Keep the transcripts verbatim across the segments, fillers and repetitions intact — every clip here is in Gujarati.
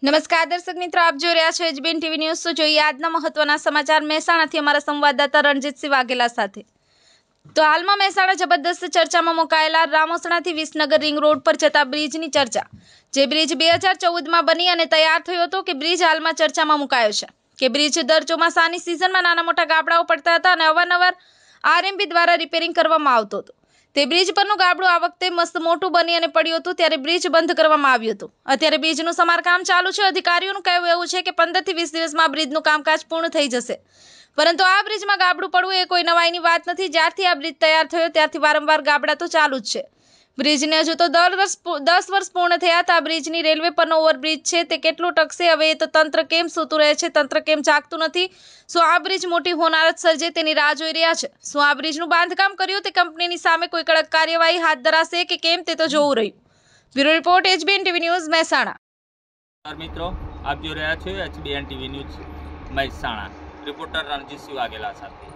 નમસ્કાર દર્શક મિત્રો, આપ જોઈ રહ્યા છો એચબીએન ટીવી ન્યૂઝ। તો જોઈએ આજના મહત્વના સમાચાર મહેસાણાથી અમારા સંવાદદાતા રણજીતસિંહ વાઘેલા સાથે। તો હાલમાં મહેસાણા જબરદસ્ત ચર્ચામાં મુકાયેલા રામોસણાથી વિસનગર રિંગ રોડ પર જતા બ્રિજની ચર્ચા। જે બ્રિજ બે હજાર ચૌદમાં બની અને તૈયાર થયો હતો કે બ્રિજ હાલમાં ચર્ચામાં મુકાયો છે કે બ્રિજ દર ચોમાસાની સિઝનમાં નાના મોટા ગાબડાઓ પડતા હતા અને અવારનવાર આરએમબી દ્વારા રિપેરિંગ કરવામાં આવતો હતો। તે બ્રિજ પરનું ગાબડું આ વખતે મસ્ત મોટું બની અને પડ્યું હતું ત્યારે બ્રિજ બંધ કરવામાં આવ્યું હતું। અત્યારે બ્રિજનું સમારકામ ચાલુ છે। અધિકારીઓનું કહેવું એવું છે કે પંદર થી વીસ દિવસમાં બ્રિજનું કામકાજ પૂર્ણ થઈ જશે, પરંતુ આ બ્રિજમાં ગાબડું પડવું એ કોઈ નવાઈની વાત નથી। જ્યારથી આ બ્રિજ તૈયાર થયો ત્યારથી વારંવાર ગાબડા તો ચાલુ જ છે। બ્રિજને હજુ તો દર વર્ષ દસ વર્ષ પૂર્ણ થયા તો આ બ્રિજની રેલવે પરનો ઓવરબ્રિજ છે તે કેટલું ટકશે? હવે એ તો તંત્ર કેમ સૂતું રહે છે, તંત્ર કેમ જાગતું નથી? શું આ બ્રિજ મોટી હોનારત સર્જે તેની રાહ જોઈ રહ્યા છે? શું આ બ્રિજનું બાંધકામ કર્યું તે કંપનીની સામે કોઈ કડક કાર્યવાહી હાથ ધરાશે કે કેમ તે તો જોવું રહ્યું। Bureau report HBN TV news Mehsana. મિત્રો, આપ જોઈ રહ્યા છો HBN TV news Mehsana, reporter Ranjitsinh Vaghela સાથે।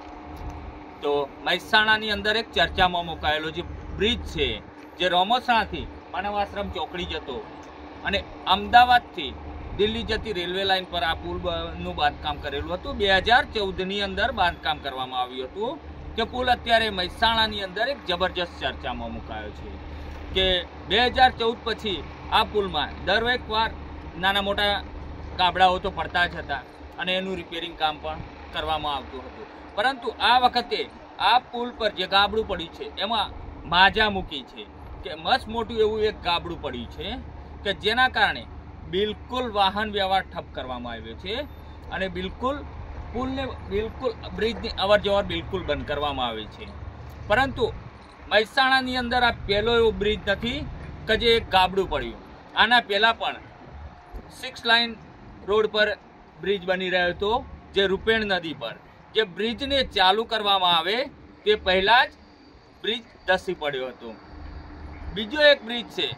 તો મહેસાણાની અંદર એક ચર્ચામાં મુકાયેલો જે બ્રિજ છે, જે રામોસણાથી માનવ આશ્રમ ચોકડી જતો અને અમદાવાદથી દિલ્હી જતી રેલવે લાઇન પર આ પુલનું બાંધકામ કરેલું હતું। બે હજાર ચૌદની અંદર બાંધકામ કરવામાં આવ્યું હતું કે પુલ અત્યારે મહેસાણાની અંદર એક જબરજસ્ત ચર્ચામાં મુકાયો છે કે બે હજાર ચૌદ પછી આ પુલમાં દરેક વાર નાના મોટા ગાબડાઓ તો પડતા જ હતા અને એનું રિપેરિંગ કામ પણ કરવામાં આવતું હતું, પરંતુ આ વખતે આ પુલ પર જે ગાબડું પડ્યું છે એમાં માજા મૂકી છે કે મસ્ત મોટું એવું એક ગાબડું પડ્યું છે કે જેના કારણે બિલકુલ વાહન વ્યવહાર ઠપ કરવામાં આવ્યો છે અને બિલકુલ પુલને બિલકુલ બ્રિજની અવર જવર બિલકુલ બંધ કરવામાં આવી છે। પરંતુ મહેસાણાની અંદર આ પહેલો એવો બ્રિજ નથી કે જે એક ગાબડું પડ્યું। આના પહેલાં પણ સિક્સ લાઇન રોડ પર બ્રિજ બની રહ્યો હતો, જે રૂપેણ નદી પર, જે બ્રિજને ચાલુ કરવામાં આવે તે પહેલાં જ બ્રિજ ધસી પડ્યો હતો। બીજો એક બ્રિજ છે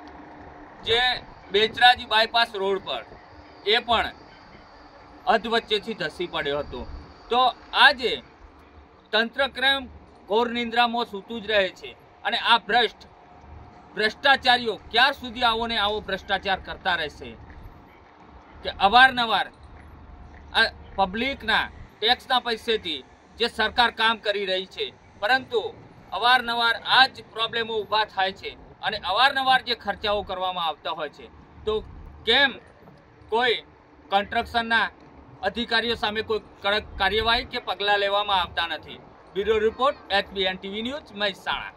જે બેચરાજી બાયપાસ રોડ પર, એ પણ અધ વચ્ચેથી ધસી પડ્યો હતો। તો આજે તંત્ર કેમ ઘોર નિંદ્રામાં સૂતું જ રહે છે અને આ ભ્રષ્ટ ભ્રષ્ટાચારીઓ ક્યાર સુધી આવો ને આવો ભ્રષ્ટાચાર કરતા રહેશે કે અવારનવાર આ પબ્લિકના ટેક્સના પૈસેથી જે સરકાર કામ કરી રહી છે, પરંતુ અવારનવાર આ જ પ્રોબ્લેમો ઊભા થાય છે અને અવારનવાર જે ખર્ચાઓ કરવામાં આવતા હોય છે, તો કેમ કોઈ કન્સ્ટ્રક્શનના અધિકારીઓ સામે કોઈ કડક કાર્યવાહી કે પગલાં લેવામાં આવતા નથી? Bureau report HBN TV news Mehsana.